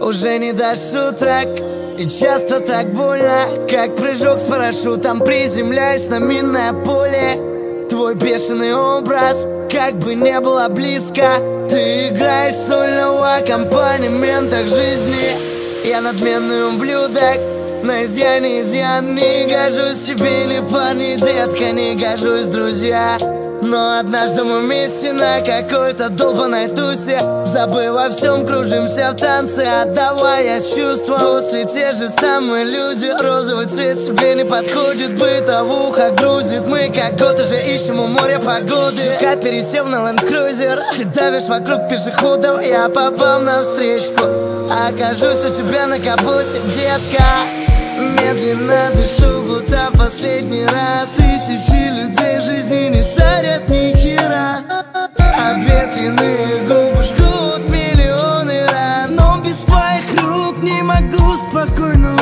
Уже не до шуток, и часто так больно, как прыжок с парашютом, приземляясь на минное поле. Твой бешеный образ, как бы не было близко. Ты играешь сольного аккомпанемента к жизни. Я надменный ублюдок, на изъян не гожусь тебе, не парни, детка, не гожусь, друзья. Но однажды мы вместе на какой-то долбаной тусе, забыв о всем, кружимся в танце, отдаваясь чувствам. После те же самые люди, розовый цвет тебе не подходит, бытовуха грузит. Мы как год уже ищем у моря погоды. Как пересев на ленд-крузер, ты давишь вокруг пешеходов, я попал на встречку, окажусь у тебя на капоте, детка. Медленно дышу, будто последний раз. Тысячи людей жизни не сорят ни хера, а ветреные губы жгут миллионы ран. Но без твоих рук не могу спокойно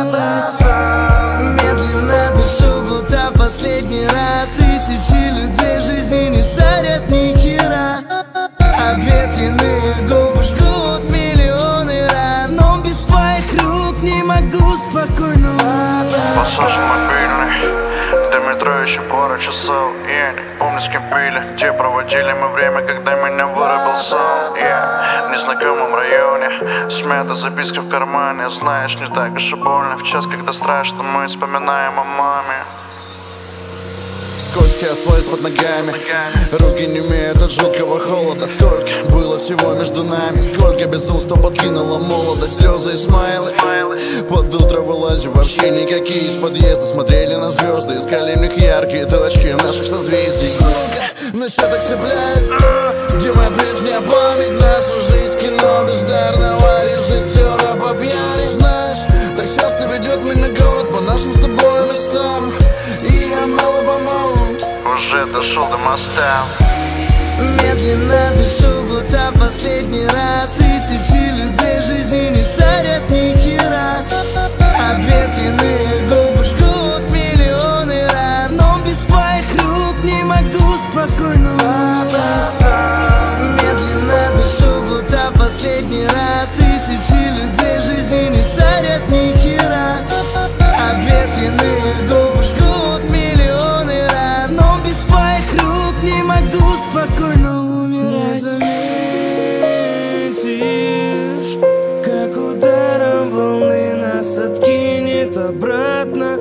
умирать. Медленно дышу, будто последний раз. Тысячи людей жизни не сорят ни хера, а ветреные губы жгут миллионы ран. Но без твоих рук не могу спокойно умирать. Пассаж мобильный, до метро еще пару часов. Я не помню, с кем пили, где проводили мы время, когда меня вырубил сон. В незнакомом районе, смята записка в кармане. Знаешь, не так уж и больно в час, когда страшно, мы вспоминаем о маме. Скользкий асфальт под ногами, руки немеют от жуткого холода. Сколько было всего между нами, сколько безумства подкинула молодость. Слезы и смайлы, под утро вылазим, вообще никакие из подъезда. Смотрели на звезды, искали в них яркие точки наших созвездий. Сука, на счетах цепляет, где моя прежняя память? Наша жизнь кино бездарного режиссера по пьяни. Знаешь, так часто ведет меня город по нашим с тобой местам, и я мало-помалу уже дошел до моста. Медленно дышу, будто последний раз. Тысячи людей жизни не сорят ни хера, а ветреные губы жгут миллионы ран. Но без твоих рук не могу спокойно умирать. Медленно дышу, будто последний раз. Тысячи людей жизни не сорят ни хера, а ветреные губы жгут миллионы ран. Но без твоих рук не могу спокойно умирать. Не заметишь, как ударом волны нас откинет обратно.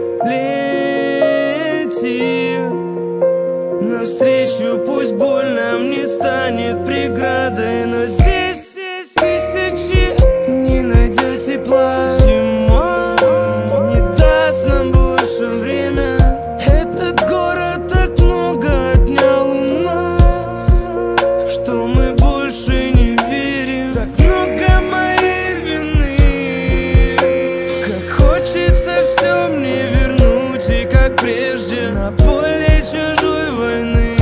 Лети навстречу, пусть боль нам не станет преградой, но здесь тысячи не найдет тепла. Зима не даст нам больше время. Этот город так много отнял у нас, что мы больше не верим. Так много моей вины, как хочется все мне вернуть, и как прежде на поле чужой войны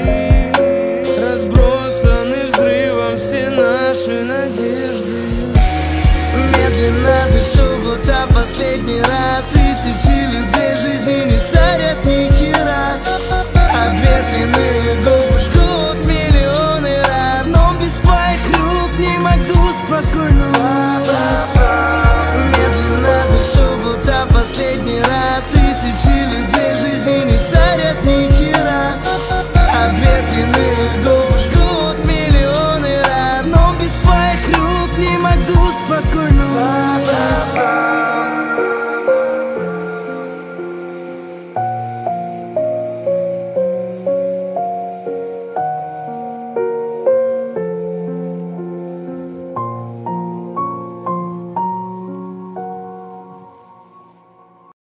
разбросаны взрывом все наши надежды. Медленно дышу, будто последний раз. Тысячи людей жизни не сорят ни хера, а ветреные губы жгут миллионы ран. Но без твоих рук не могу спокойно умирать. Медленно дышу, будто последний раз. Тысячи людей жизни не сорят ни хера, а ветреные губы жгут миллионы ран. Но без твоих рук не могу спокойно умирать.